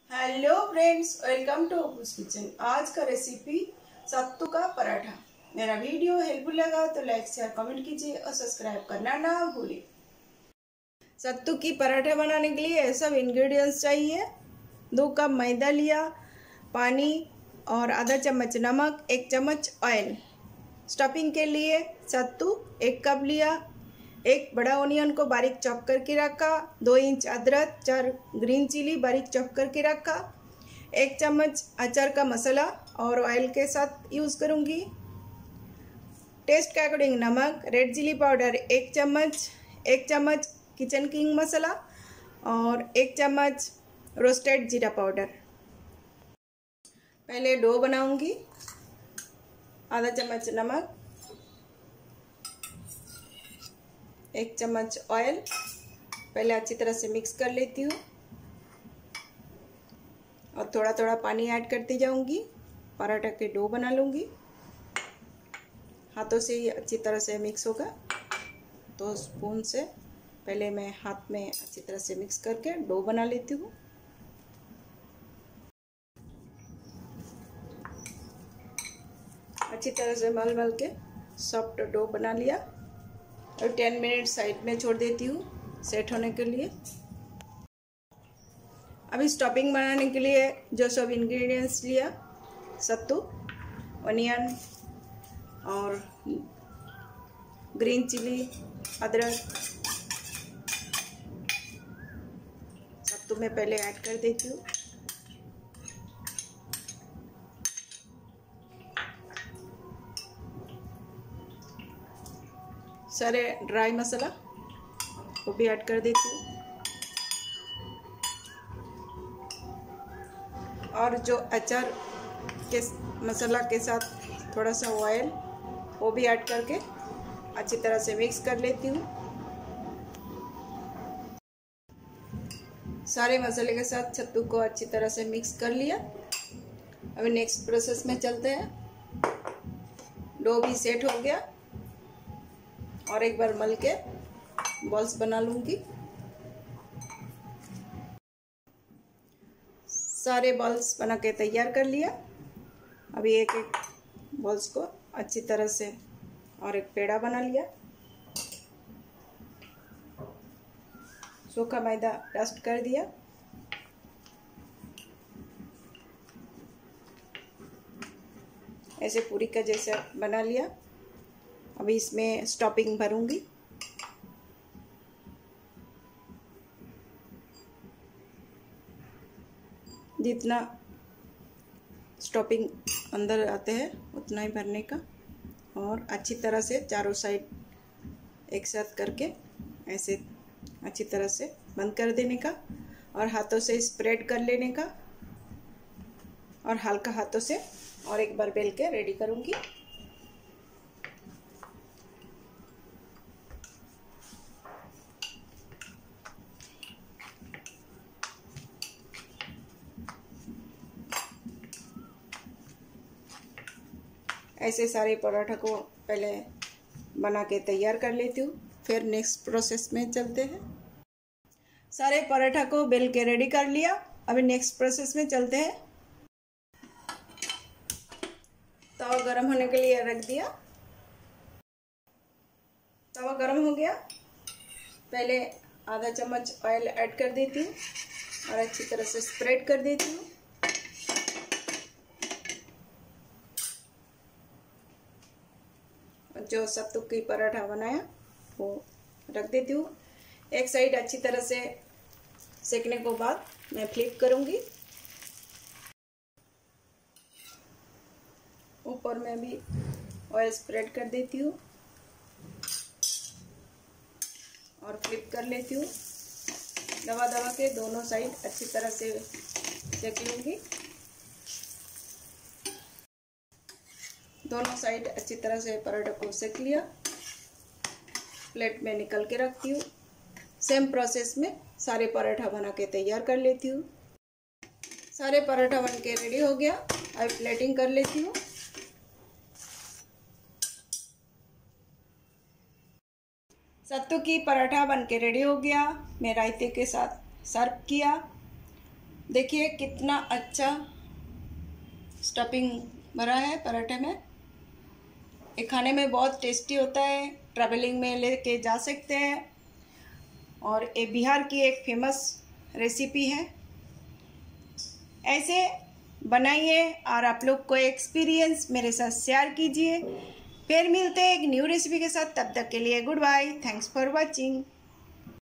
Hello friends, welcome to Apu's kitchen. आज का recipe सत्तू का पराठा। मेरा वीडियो हेल्पफुल लगा तो लाइक शेयर कमेंट कीजिए और सब्सक्राइब करना ना भूलिए। सत्तू की पराठा बनाने के लिए ये सब इंग्रेडिएंट्स चाहिए। 2 कप मैदा लिया, पानी और आधा चम्मच नमक, 1 चम्मच ऑयल। स्टफिंग के लिए सत्तू 1 कप लिया, 1 बड़ा ऑनियन को बारीक चॉप करके रखा, 2 इंच अदरक, 4 ग्रीन चिली बारीक चॉप करके रखा, 1 चम्मच अचार का मसाला और ऑयल के साथ यूज़ करूँगी। टेस्ट के अकॉर्डिंग नमक, रेड चिली पाउडर 1 चम्मच, 1 चम्मच किचन किंग मसाला और 1 चम्मच रोस्टेड जीरा पाउडर। पहले डो बनाऊंगी। आधा चम्मच नमक, 1 चम्मच ऑयल, पहले अच्छी तरह से मिक्स कर लेती हूँ और थोड़ा थोड़ा पानी ऐड करती जाऊंगी। पराठा के डो बना लूँगी। हाथों से ही अच्छी तरह से मिक्स होगा, तो स्पून से पहले मैं हाथ में अच्छी तरह से मिक्स करके डो बना लेती हूँ। अच्छी तरह से मल मल के सॉफ्ट डो बना लिया और 10 मिनट साइड में छोड़ देती हूँ सेट होने के लिए। अभी स्टफिंग बनाने के लिए जो सब इंग्रेडिएंट्स लिया, सत्तू, ऑनियन और ग्रीन चिली, अदरक, सत्तू में पहले ऐड कर देती हूँ। सारे ड्राई मसाला वो भी ऐड कर देती हूँ और जो अचार के मसाला के साथ थोड़ा सा ऑयल वो भी ऐड करके अच्छी तरह से मिक्स कर लेती हूँ। सारे मसाले के साथ सत्तू को अच्छी तरह से मिक्स कर लिया। अभी नेक्स्ट प्रोसेस में चलते हैं। डो भी सेट हो गया और एक बार मल के बॉल्स बना लूँगी। सारे बॉल्स बना के तैयार कर लिया। अभी एक एक बॉल्स को अच्छी तरह से और एक पेड़ा बना लिया। सूखा मैदा डस्ट कर दिया। ऐसे पूरी का जैसा बना लिया। अभी इसमें स्टफिंग भरूंगी। जितना स्टफिंग अंदर आते हैं उतना ही भरने का और अच्छी तरह से चारों साइड एक साथ करके ऐसे अच्छी तरह से बंद कर देने का और हाथों से स्प्रेड कर लेने का और हल्का हाथों से और एक बार बेल के रेडी करूँगी। ऐसे सारे पराठा को पहले बना के तैयार कर लेती हूँ, फिर नेक्स्ट प्रोसेस में चलते हैं। सारे पराठा को बेल के रेडी कर लिया। अभी नेक्स्ट प्रोसेस में चलते हैं। तवा गरम होने के लिए रख दिया। तवा गरम हो गया। पहले आधा चम्मच ऑयल ऐड कर देती हूँ और अच्छी तरह से स्प्रेड कर देती हूँ। जो सत्तू की पराठा बनाया वो रख देती हूँ। एक साइड अच्छी तरह से सेकने के बाद मैं फ्लिप करूँगी। ऊपर में भी ऑयल स्प्रेड कर देती हूँ और फ्लिप कर लेती हूँ। दबा दबा के दोनों साइड अच्छी तरह से सेक लूँगी। दोनों साइड अच्छी तरह से पराठा को सेक लिया। प्लेट में निकल के रखती हूँ। सेम प्रोसेस में सारे पराठा बना के तैयार कर लेती हूँ। सारे पराठा बन के रेडी हो गया। अब प्लेटिंग कर लेती हूँ। सत्तू की पराठा बन के रेडी हो गया। मैं रायते के साथ सर्व किया। देखिए कितना अच्छा स्टफिंग भरा है पराठे में। ये खाने में बहुत टेस्टी होता है, ट्रैवलिंग में लेके जा सकते हैं। और ये बिहार की एक फेमस रेसिपी है। ऐसे बनाइए और आप लोग को एक्सपीरियंस मेरे साथ शेयर कीजिए। फिर मिलते हैं एक न्यू रेसिपी के साथ। तब तक के लिए goodbye. Thanks for watching.